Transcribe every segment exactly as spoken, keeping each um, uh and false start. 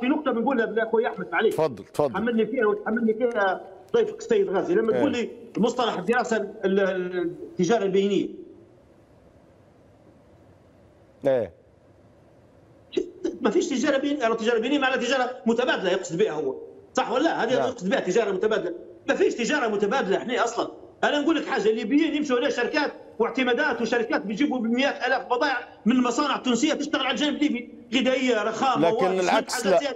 في نقطه بنقولها لاخوي احمد معليش. تفضل تفضل. تحملني فيها وتحملني فيها ضيفك السيد غازي لما تقول لي مصطلح الدراسه التجاره البينيه. ايه ما فيش تجاره بينيه، التجاره البينيه معناها تجاره متبادله يقصد بها هو، صح ولا لا؟ هذه يقصد بها تجاره متبادله. ما فيش تجاره متبادله احنا اصلا. انا نقول لك حاجه، الليبيين يمشوا الى شركات واعتمادات وشركات بيجيبوا بمئات الاف بضائع من مصانع تونسيه تشتغل على الجانب الليبي، غذائيه رخامه، لكن العكس لا.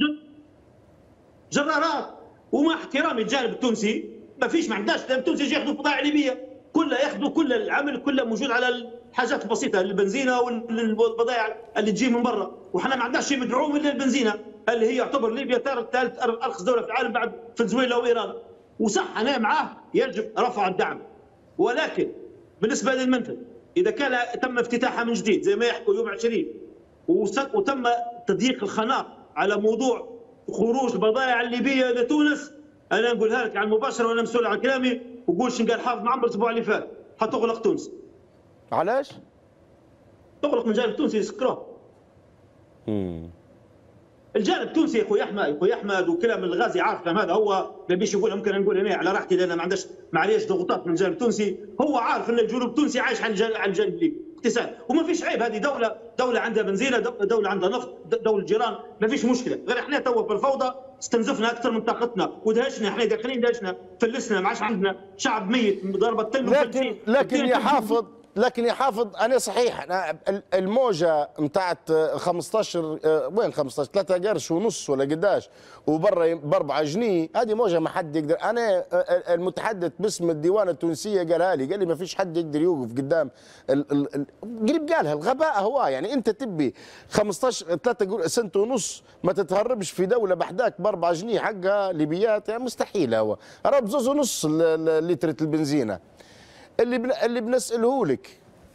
جرارات. ومع احترامي الجانب التونسي ما فيش، ما عندناش التونسي يجي ياخذوا بضائع ليبيه، كلها ياخذوا، كل العمل كله موجود على الحاجات البسيطه، البنزينه والبضائع اللي تجي من برا، وحنا ما عندناش شيء مدعوم الا البنزينه اللي هي يعتبر ليبيا ثالث ارخص دوله في العالم بعد فنزويلا وايران. وصح انا معاه يجب رفع الدعم، ولكن بالنسبه للمنفذ اذا كان تم افتتاحها من جديد زي ما يحكوا يوم عشرين وتم تضييق الخناق على موضوع خروج البضائع الليبيه لتونس، انا نقولها لك على المباشره وانا مسؤول عن كلامي، وقول شنو قال حافظ معمر الاسبوع اللي فات، حتغلق تونس. علاش؟ تغلق من الجانب التونسي يسكروه. امم الجانب التونسي يا اخوي احمد، اخوي احمد وكلام الغازي عارف كلام هذا، هو ما بيش يقول، ممكن نقول هنا على راحتي لان ما عندش ما عليش ضغوطات من الجانب التونسي، هو عارف ان الجنوب التونسي عايش على الجانب على الجانب الليبي اقتصاد، وما فيش عيب، هذه دوله دوله عندها بنزينه، دوله عندها نفط، دوله جيران، ما فيش مشكله، غير احنا تو في الفوضى استنزفنا اكثر من طاقتنا ودهشنا، احنا داخلين دهشنا، فلسنا، ما عادش عندنا شعب ميت ضربه تل. لكن لكن يا حافظ لكن يا حافظ انا صحيح أنا الموجه نتاعت خمسطاش وين خمسطاش ثلاثة قرش ونص ولا قداش وبرا ب أربعة جنيه، هذه موجه ما حد يقدر. انا المتحدث باسم الديوان التونسيه قالها لي، قال لي ما فيش حد يقدر يوقف قدام قريب، قالها الغباء هو، يعني انت تبي خمسطاش ثلاثة سنت ونص ما تتهربش في دوله بحداك ب أربعة جنيه حقها ليبيات، يعني مستحيل. هو راه بزوز ونص لترة البنزينه. اللي بن... اللي بنساله لك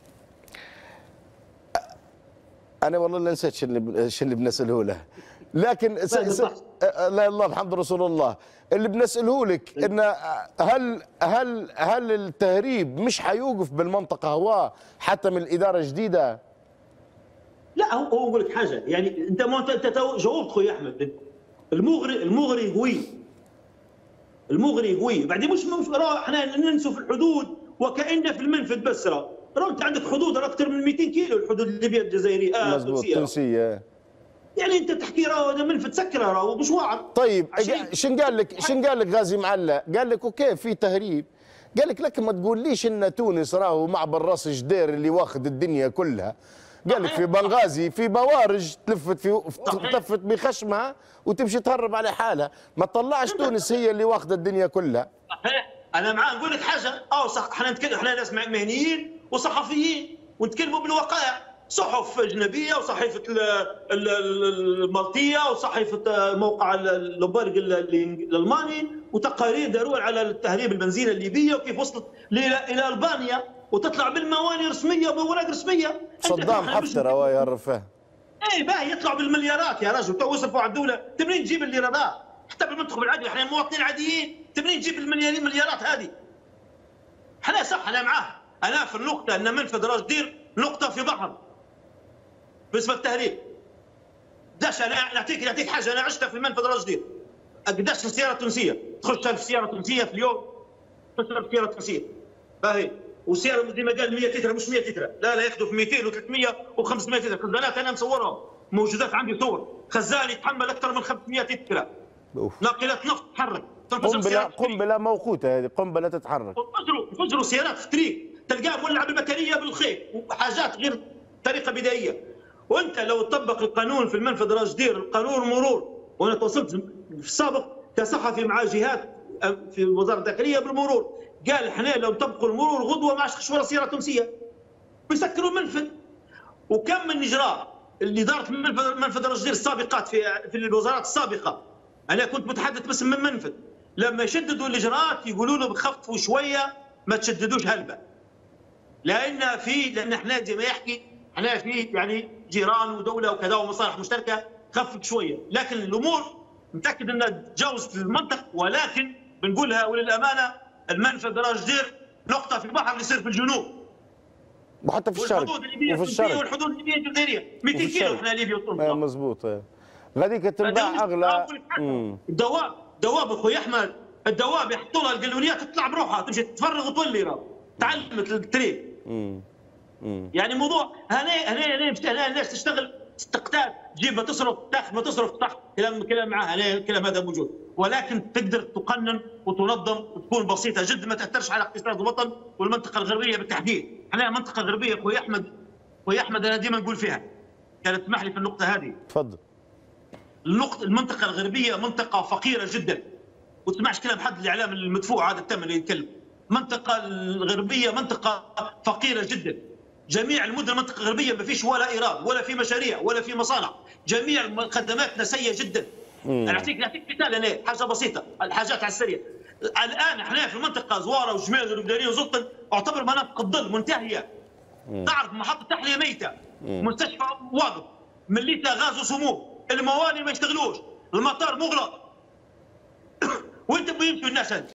انا والله لا نسيت شو اللي شو اللي بنساله له، لكن س... س... لا الله محمد رسول الله، اللي بنساله لك ان هل هل هل التهريب مش حيوقف بالمنطقه هو حتى من الاداره الجديده؟ لا هو هو بقول لك حاجه، يعني انت ما انت جاوبت خويا احمد، المغري المغري قوي، المغري قوي، بعدين مش مش راه احنا ننسوا في الحدود وكأن في المنفذ بس، راه راه انت عندك حدود اكثر من مئتين كيلو، الحدود الليبيه الجزائريه اه مظبوط التونسيه، يعني انت تحكي راه هذا منفذ سكره راه مش واعر. طيب شن قال لك شن قال لك غازي معلق؟ قال لك اوكي في تهريب، قال لك لكن ما تقوليش ان تونس راهو معبر راس جدير اللي واخذ الدنيا كلها، قال لك في بنغازي في بوارج تلفت في تلفت بخشمها وتمشي تهرب على حالها، ما تطلعش تونس هي اللي واخذه الدنيا كلها. صحيح، انا معاه، نقول لك حاجه، اه صح، احنا نتكلم، احنا ناس مهنيين وصحفيين ونتكلموا بالوقائع، صحف اجنبيه وصحيفه المالطيه وصحيفه موقع لومبرج الالماني وتقارير داروها على التهريب البنزينه الليبيه وكيف وصلت الى البانيا وتطلع بالمواني رسميه وباوراق رسميه. صدام حفتر هو يعرفها. اي باهي يطلعوا بالمليارات يا رجل، تو وصلوا على الدوله، منين تجيب الليرات؟ حتى بالمنطقه العادي احنا مواطنين عاديين، منين تجيب المليارين مليارات هذه؟ احنا صح انا معاه، انا في النقطه ان منفذ راس دير نقطه في بحر بالنسبه للتهريب. قداش انا نعطيك نعطيك حاجه، انا عشتها في منفذ راس دير، قداش السياره التونسيه تخش في سياره تونسيه في اليوم، تخش في سياره تونسيه باهي، والسياره زي ما قال مئة لتر مش مئة لتر، لا لا ياخذوا في مئتين وثلاثمئة وخمسمئة لتر، خزانات انا مصورهم موجودات عندي صور، خزان يتحمل اكثر من خمسمئة لتر، ناقلات نفط تتحرك، قنبله قنبله موقوته، هذه قنبله تتحرك، فجروا فجروا سيارات في طريق تلقاه مولع بالبطاريه بالخيط وحاجات غير طريقه بدائيه. وانت لو تطبق القانون في المنفذ راس دير، القانون مرور، وانا تواصلت في السابق كصحفي مع جهات في وزاره الداخليه بالمرور، قال احنا لو نطبقوا المرور غدوه ما عادش تخش ولا سياره تونسيه، بيسكروا المنفذ. وكم من اجراء اللي دارت منفذ منفذ راس دير السابقات في في الوزارات السابقه، انا كنت متحدث باسم من منفذ، لما يشددوا الاجراءات يقولوا له بخففوا شويه ما تشددوش هلبة، لان في لان احنا زي ما يحكي احنا في يعني جيران ودوله وكذا ومصالح مشتركه، خفف شويه، لكن الامور متاكد انها تجاوزت المنطق، ولكن بنقولها وللامانه المنفذ راس دير نقطه في البحر اللي يصير في الجنوب وحتى في الشرق وفي الشرق والحدود الليبيه الجزائريه مئتين كيلو احنا ليبيا وتونس. مضبوط. غاديك تنباع اغلى. الدواب دواب اخوي احمد، الدواب يحطوا لها القانونيات تطلع بروحها تمشي تفرغ وتولي راه تعلمت التريك. يعني موضوع هنا هنا هنا الناس تشتغل تقتات تجيب ما تصرف تاخذ ما تصرف صح، كلام كلام معاه هنا الكلام هذا موجود، ولكن تقدر تقنن وتنظم وتكون بسيطه جدا ما تاثرش على اقتصاد الوطن والمنطقه الغربيه بالتحديد. احنا المنطقه الغربيه اخوي احمد اخوي احمد انا ديما نقول فيها، كانت تسمح لي في النقطه هذه. تفضل. النقطه المنطقه الغربيه منطقه فقيره جدا، وتسمعش كلام حد الاعلام المدفوع هذا التم اللي يتكلم. المنطقه الغربيه منطقه فقيره جدا. جميع المدن المنطقه الغربيه ما فيش ولا ايراد ولا في مشاريع ولا في مصانع، جميع خدماتنا سيئه جدا. انا اعطيك نعطيك مثال انا حاجه بسيطه، الحاجات على السريع. الان احنا في المنطقه زواره وجميل والبداريه وزلطن اعتبر مناطق الظل منتهيه. تعرف محطه تحليه ميته، مستشفى واقف، مليته غاز وسموم، الموانئ ما يشتغلوش، المطار مغلق. وانت بيمشوا الناس هذه